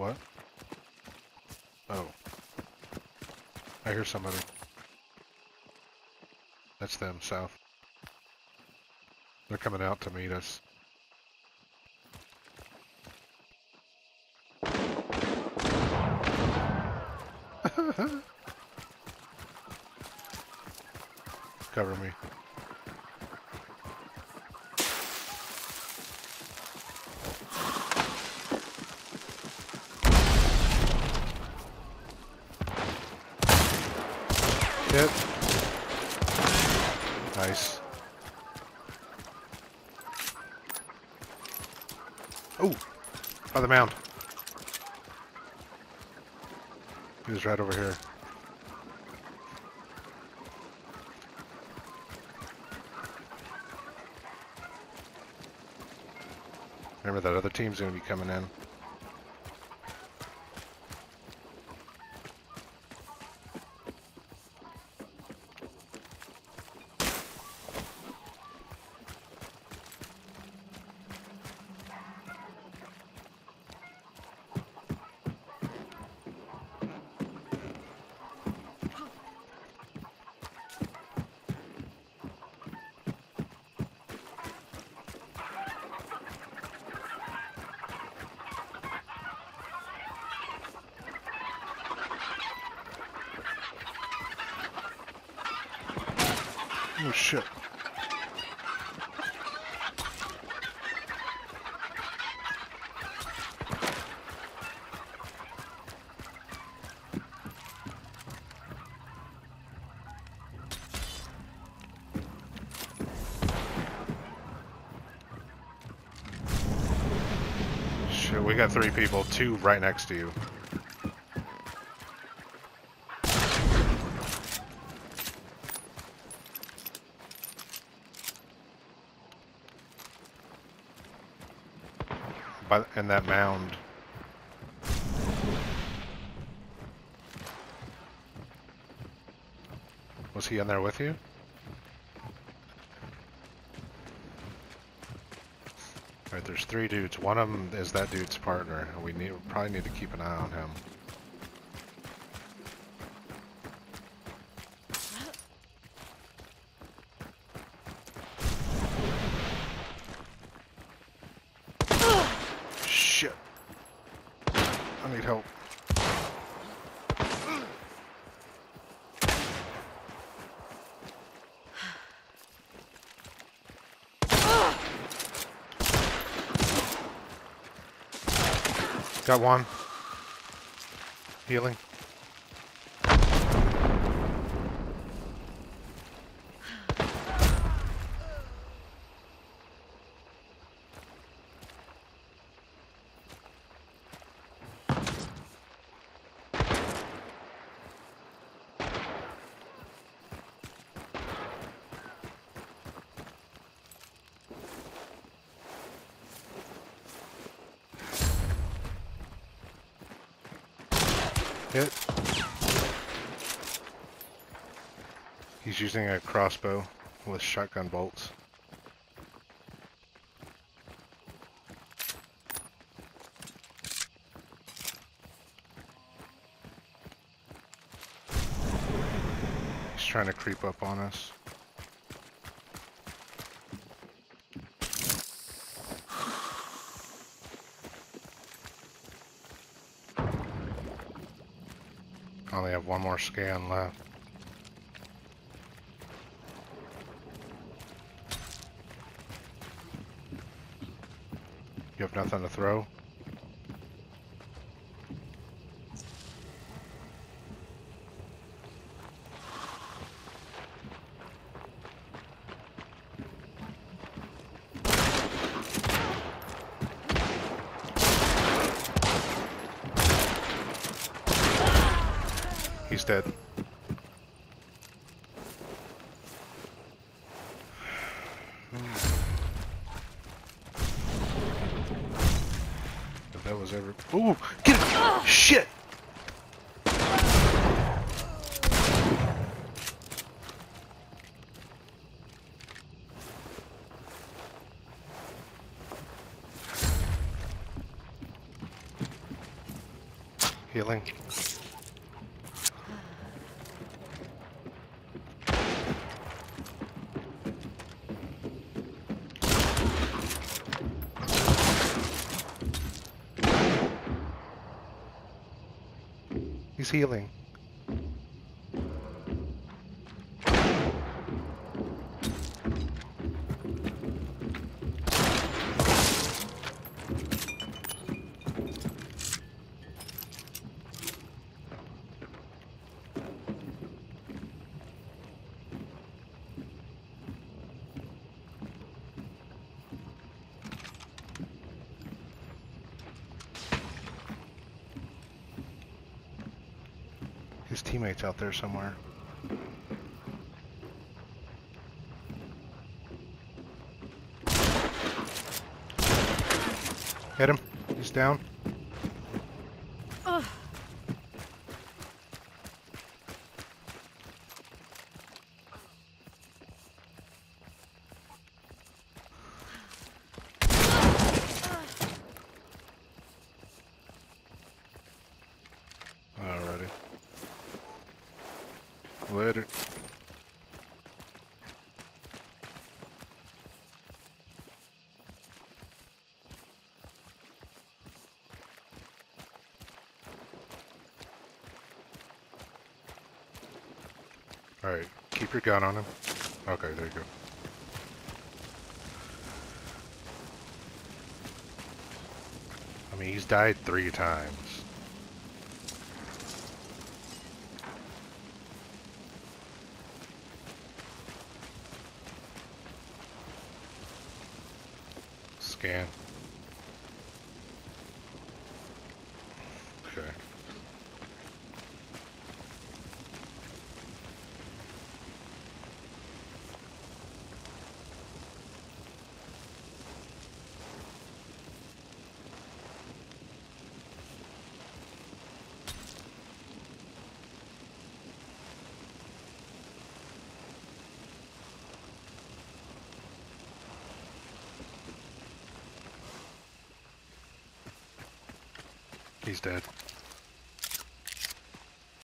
what? Oh. I hear somebody. That's them, south. They're coming out to meet us. Cover me. Hit. Nice. Oh! By the mound. He was right over here. Remember that other team's gonna be coming in. Oh shit. Shit, we got 3 people, 2 right next to you. In that mound. Was he in there with you? Alright, there's 3 dudes. One of them is that dude's partner. We probably need to keep an eye on him. Shit. I need help. Got one. Healing. Hit. He's using a crossbow with shotgun bolts. He's trying to creep up on us. I only have one more scan left. You have nothing to throw? He's dead. If that was ever... Ooh! Get it! Shit! Healing. He's healing. His teammate's out there somewhere. Hit him. He's down. Ugh. Alrighty. Later. Alright, keep your gun on him. Okay, there you go. I mean, he's died 3 times. Scan. Okay. He's dead.